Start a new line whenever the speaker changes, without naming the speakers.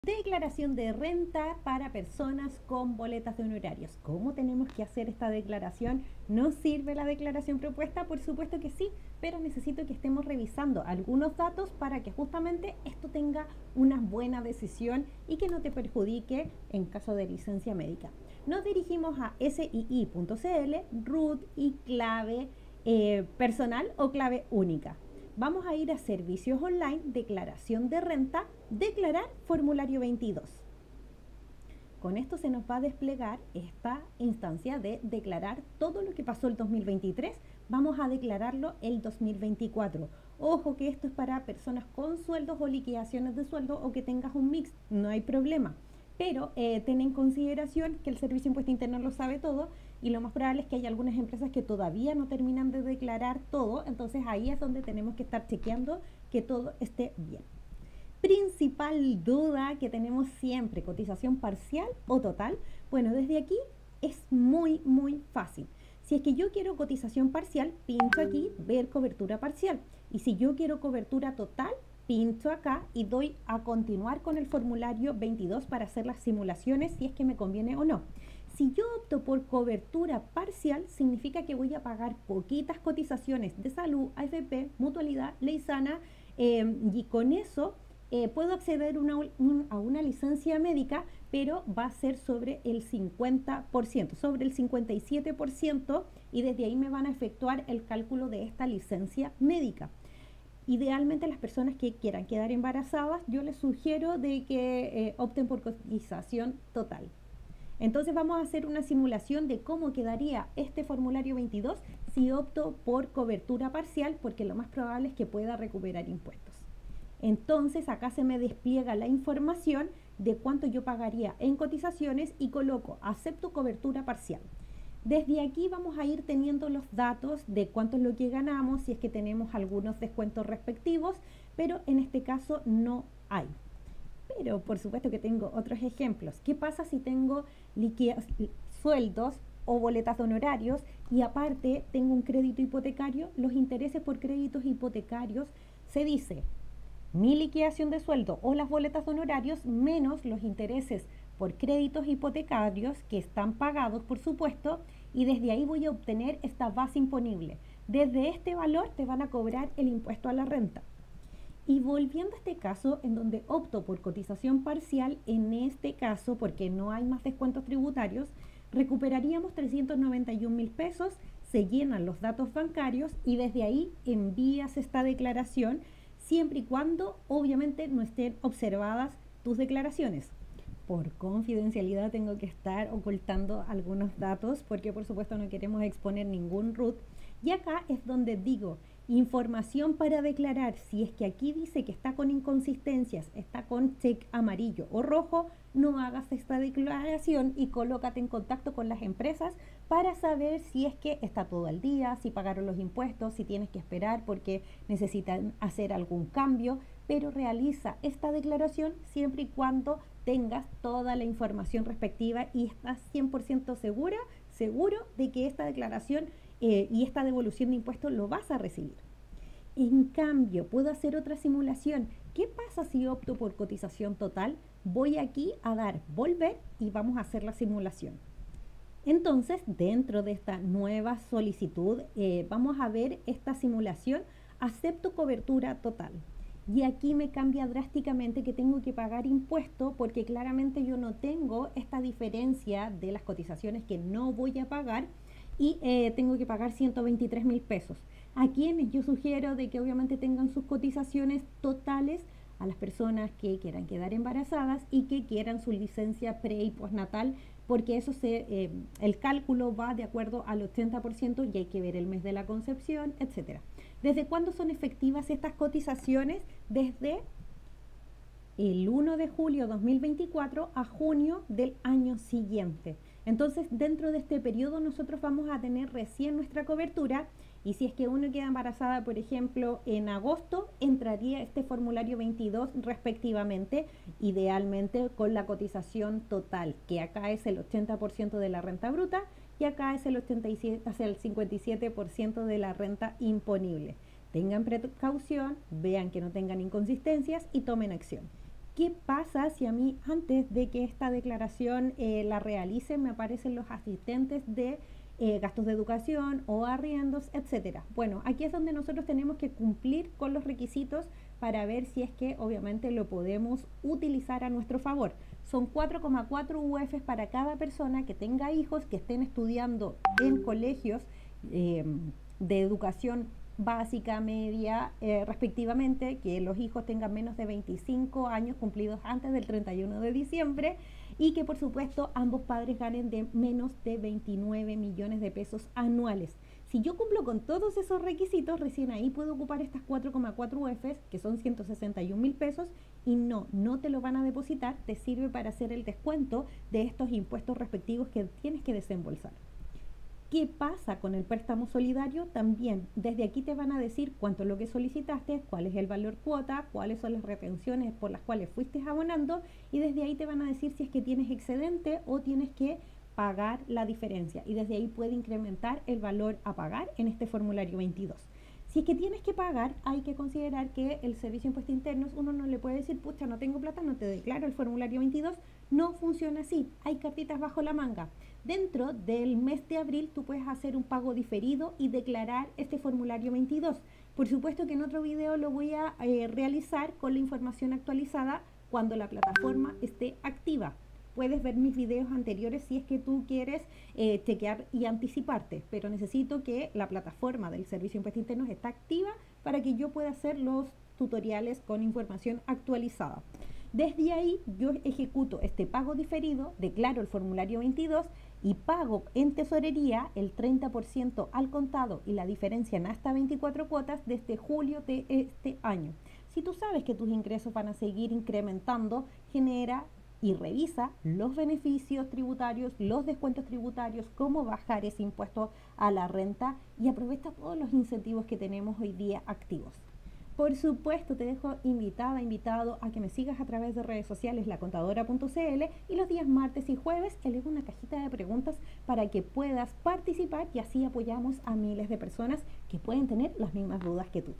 Declaración de renta para personas con boletas de honorarios. ¿Cómo tenemos que hacer esta declaración? ¿Nos sirve la declaración propuesta? Por supuesto que sí, pero necesito que estemos revisando algunos datos para que justamente esto tenga una buena decisión y que no te perjudique en caso de licencia médica. Nos dirigimos a sii.cl, root y clave personal o clave única. Vamos a ir a servicios online, declaración de renta, declarar formulario 22. Con esto se nos va a desplegar esta instancia de declarar todo lo que pasó el 2023. Vamos a declararlo el 2024. Ojo que esto es para personas con sueldos o liquidaciones de sueldo o que tengas un mix, no hay problema. Pero ten en consideración que el Servicio de Impuesto Interno lo sabe todo y lo más probable es que haya algunas empresas que todavía no terminan de declarar todo, entonces ahí es donde tenemos que estar chequeando que todo esté bien. Principal duda que tenemos siempre, cotización parcial o total. Bueno, desde aquí es muy fácil. Si es que yo quiero cotización parcial, pincho aquí, ver cobertura parcial. Y si yo quiero cobertura total, pincho acá y doy a continuar con el formulario 22 para hacer las simulaciones si es que me conviene o no. Si yo opto por cobertura parcial, significa que voy a pagar poquitas cotizaciones de salud, AFP, mutualidad, ley sana, y con eso puedo acceder a una licencia médica, pero va a ser sobre el 50%, sobre el 57%, y desde ahí me van a efectuar el cálculo de esta licencia médica. Idealmente las personas que quieran quedar embarazadas, yo les sugiero de que opten por cotización total. Entonces vamos a hacer una simulación de cómo quedaría este formulario 22 si opto por cobertura parcial, porque lo más probable es que pueda recuperar impuestos. Entonces acá se me despliega la información de cuánto yo pagaría en cotizaciones y coloco acepto cobertura parcial. Desde aquí vamos a ir teniendo los datos de cuánto es lo que ganamos, si es que tenemos algunos descuentos respectivos, pero en este caso no hay. Pero por supuesto que tengo otros ejemplos. ¿Qué pasa si tengo sueldos o boletas de honorarios y aparte tengo un crédito hipotecario? Los intereses por créditos hipotecarios se dice mi liquidación de sueldo o las boletas de honorarios menos los intereses por créditos hipotecarios que están pagados, por supuesto, y desde ahí voy a obtener esta base imponible. Desde este valor te van a cobrar el impuesto a la renta. Y volviendo a este caso en donde opto por cotización parcial, en este caso, porque no hay más descuentos tributarios, recuperaríamos 391.000 pesos, se llenan los datos bancarios y desde ahí envías esta declaración, siempre y cuando obviamente no estén observadas tus declaraciones. Por confidencialidad tengo que estar ocultando algunos datos porque por supuesto no queremos exponer ningún RUT. Y acá es donde digo, información para declarar. Si es que aquí dice que está con inconsistencias, está con check amarillo o rojo, no hagas esta declaración y colócate en contacto con las empresas para saber si es que está todo al día, si pagaron los impuestos, si tienes que esperar porque necesitan hacer algún cambio, pero realiza esta declaración siempre y cuando tengas toda la información respectiva y estás 100% seguro de que esta declaración y esta devolución de impuestos lo vas a recibir. En cambio, puedo hacer otra simulación. ¿Qué pasa si opto por cotización total? Voy aquí a dar volver y vamos a hacer la simulación. Entonces, dentro de esta nueva solicitud, vamos a ver esta simulación. Acepto cobertura total. Y aquí me cambia drásticamente que tengo que pagar impuesto porque claramente yo no tengo esta diferencia de las cotizaciones que no voy a pagar y tengo que pagar 123.000 pesos. A quienes yo sugiero de que obviamente tengan sus cotizaciones totales a las personas que quieran quedar embarazadas y que quieran su licencia pre y postnatal, porque eso el cálculo va de acuerdo al 80% y hay que ver el mes de la concepción, etcétera. ¿Desde cuándo son efectivas estas cotizaciones? Desde el 1 de julio 2024 a junio del año siguiente. Entonces, dentro de este periodo nosotros vamos a tener recién nuestra cobertura y si es que uno queda embarazada, por ejemplo, en agosto, entraría este formulario 22 respectivamente, idealmente con la cotización total, que acá es el 80% de la renta bruta y acá es el 87, hacia el 57% de la renta imponible. Tengan precaución, vean que no tengan inconsistencias y tomen acción. ¿Qué pasa si a mí antes de que esta declaración la realice me aparecen los asistentes de gastos de educación o arriendos, etcétera? Bueno, aquí es donde nosotros tenemos que cumplir con los requisitos para ver si es que obviamente lo podemos utilizar a nuestro favor. Son 4,4 UFs para cada persona que tenga hijos que estén estudiando en colegios eh, de educación básica, media, respectivamente, que los hijos tengan menos de 25 años cumplidos antes del 31 de diciembre y que por supuesto ambos padres ganen de menos de 29 millones de pesos anuales. Si yo cumplo con todos esos requisitos, recién ahí puedo ocupar estas 4,4 UFs, que son 161.000 pesos, y no te lo van a depositar, te sirve para hacer el descuento de estos impuestos respectivos que tienes que desembolsar. ¿Qué pasa con el préstamo solidario? También desde aquí te van a decir cuánto es lo que solicitaste, cuál es el valor cuota, cuáles son las retenciones por las cuales fuiste abonando, y desde ahí te van a decir si es que tienes excedente o tienes que pagar la diferencia, y desde ahí puede incrementar el valor a pagar en este formulario 22. Si es que tienes que pagar, hay que considerar que el Servicio de Impuestos Internos, uno no le puede decir, pucha, no tengo plata, no te declaro el formulario 22. No funciona así, hay cartitas bajo la manga. Dentro del mes de abril tú puedes hacer un pago diferido y declarar este formulario 22. Por supuesto que en otro video lo voy a realizar con la información actualizada cuando la plataforma esté activa. Puedes ver mis videos anteriores si es que tú quieres chequear y anticiparte, pero necesito que la plataforma del Servicio de Impuestos Internos esté activa para que yo pueda hacer los tutoriales con información actualizada. Desde ahí yo ejecuto este pago diferido, declaro el formulario 22 y pago en tesorería el 30% al contado y la diferencia en hasta 24 cuotas desde julio de este año. Si tú sabes que tus ingresos van a seguir incrementando, genera y revisa los beneficios tributarios, los descuentos tributarios, cómo bajar ese impuesto a la renta y aprovecha todos los incentivos que tenemos hoy día activos. Por supuesto, te dejo invitado a que me sigas a través de redes sociales, lacontadora.cl, y los días martes y jueves elego una cajita de preguntas para que puedas participar y así apoyamos a miles de personas que pueden tener las mismas dudas que tú.